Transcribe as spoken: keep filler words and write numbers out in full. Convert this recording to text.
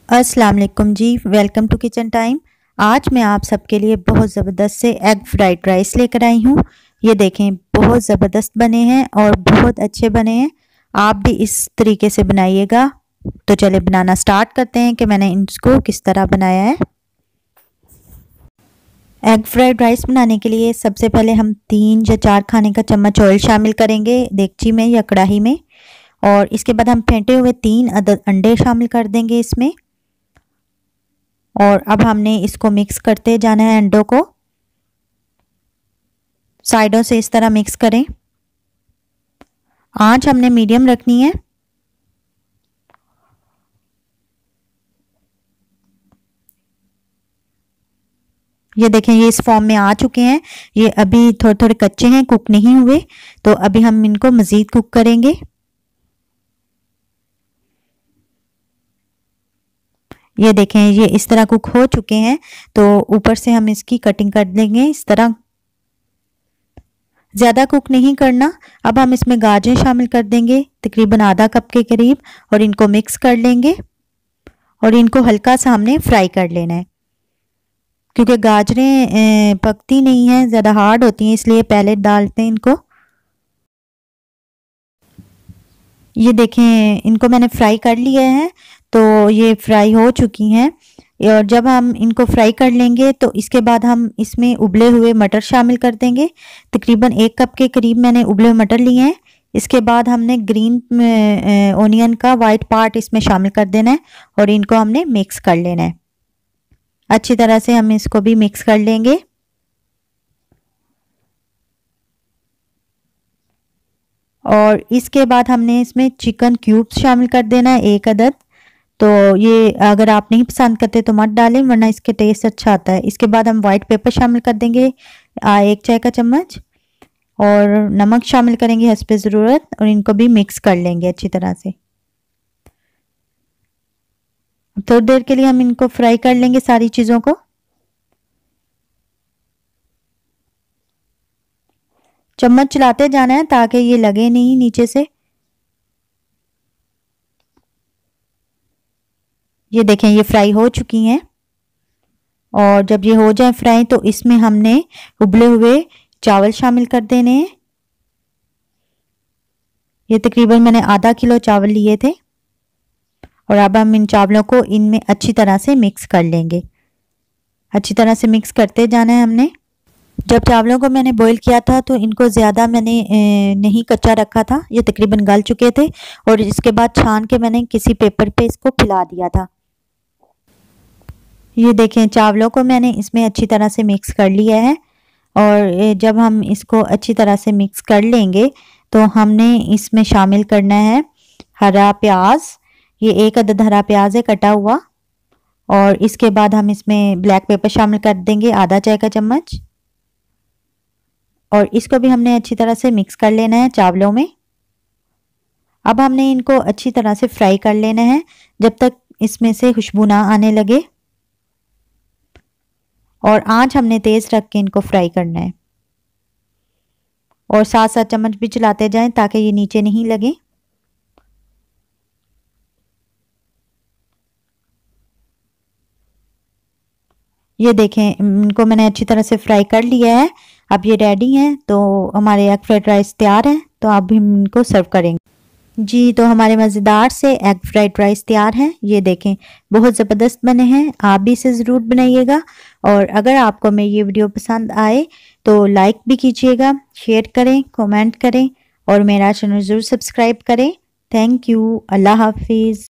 अस्सलाम वालेकुम जी, वेलकम टू किचन टाइम। आज मैं आप सबके लिए बहुत ज़बरदस्त से एग फ्राइड राइस लेकर आई हूँ। ये देखें, बहुत ज़बरदस्त बने हैं और बहुत अच्छे बने हैं। आप भी इस तरीके से बनाइएगा। तो चले बनाना स्टार्ट करते हैं कि मैंने इसको किस तरह बनाया है। एग फ्राइड राइस बनाने के लिए सबसे पहले हम तीन या चार खाने का चम्मच ऑयल शामिल करेंगे देगची में या कढ़ाई में, और इसके बाद हम फेंटे हुए तीन अदद अंडे शामिल कर देंगे इसमें। और अब हमने इसको मिक्स करते जाना है। अंडों को साइडों से इस तरह मिक्स करें। आंच हमने मीडियम रखनी है। ये देखें, ये इस फॉर्म में आ चुके हैं। ये अभी थोड़े थोड़े कच्चे हैं, कुक नहीं हुए, तो अभी हम इनको मज़ीद कुक करेंगे। ये देखें, ये इस तरह कुक हो चुके हैं, तो ऊपर से हम इसकी कटिंग कर देंगे इस तरह। ज़्यादा कुक नहीं करना। अब हम इसमें गाजर शामिल कर देंगे तकरीबन आधा कप के करीब, और इनको मिक्स कर लेंगे और इनको हल्का सा हमने फ्राई कर लेना है, क्योंकि गाजरें पकती नहीं हैं, ज़्यादा हार्ड होती हैं, इसलिए पहले डालते हैं इनको। ये देखें, इनको मैंने फ्राई कर लिया है, तो ये फ्राई हो चुकी हैं। और जब हम इनको फ्राई कर लेंगे तो इसके बाद हम इसमें उबले हुए मटर शामिल कर देंगे। तकरीबन एक कप के करीब मैंने उबले हुए मटर लिए हैं। इसके बाद हमने ग्रीन ओनियन का वाइट पार्ट इसमें शामिल कर देना है और इनको हमने मिक्स कर लेना है। अच्छी तरह से हम इसको भी मिक्स कर लेंगे। और इसके बाद हमने इसमें चिकन क्यूब्स शामिल कर देना है, एक अदद। तो ये अगर आप नहीं पसंद करते तो मत डालें, वरना इसके टेस्ट अच्छा आता है। इसके बाद हम वाइट पेपर शामिल कर देंगे एक चाय का चम्मच, और नमक शामिल करेंगे हस्बे ज़रूरत, और इनको भी मिक्स कर लेंगे अच्छी तरह से। थोड़ी देर के लिए हम इनको फ्राई कर लेंगे सारी चीज़ों को। चम्मच चलाते जाना है ताकि ये लगे नहीं नीचे से। ये देखें, ये फ्राई हो चुकी हैं, और जब ये हो जाए फ्राई तो इसमें हमने उबले हुए चावल शामिल कर देने हैं। ये तकरीबन मैंने आधा किलो चावल लिए थे, और अब हम इन चावलों को इनमें अच्छी तरह से मिक्स कर लेंगे। अच्छी तरह से मिक्स करते जाना है हमने। जब चावलों को मैंने बॉईल किया था तो इनको ज़्यादा मैंने नहीं कच्चा रखा था, ये तकरीबन गल चुके थे, और इसके बाद छान के मैंने किसी पेपर पे इसको फैला दिया था। ये देखें, चावलों को मैंने इसमें अच्छी तरह से मिक्स कर लिया है। और जब हम इसको अच्छी तरह से मिक्स कर लेंगे तो हमने इसमें शामिल करना है हरा प्याज। ये एक अदद हरा प्याज है कटा हुआ, और इसके बाद हम इसमें ब्लैक पेपर शामिल कर देंगे आधा चाय का चम्मच, और इसको भी हमने अच्छी तरह से मिक्स कर लेना है चावलों में। अब हमने इनको अच्छी तरह से फ्राई कर लेना है जब तक इसमें से खुशबू ना आने लगे, और आंच हमने तेज रख के इनको फ्राई करना है, और साथ साथ चम्मच भी चलाते जाएं ताकि ये नीचे नहीं लगे। ये देखें, इनको मैंने अच्छी तरह से फ्राई कर लिया है। अब ये रेडी हैं, तो हमारे एग फ्राइड राइस तैयार हैं। तो अब हम इनको सर्व करेंगे जी। तो हमारे मज़ेदार से एग फ्राइड राइस तैयार हैं। ये देखें, बहुत ज़बरदस्त बने हैं। आप भी इसे ज़रूर बनाइएगा, और अगर आपको मेरी ये वीडियो पसंद आए तो लाइक भी कीजिएगा, शेयर करें, कमेंट करें, और मेरा चैनल ज़रूर सब्सक्राइब करें। Thank you. अल्लाह हाफिज़।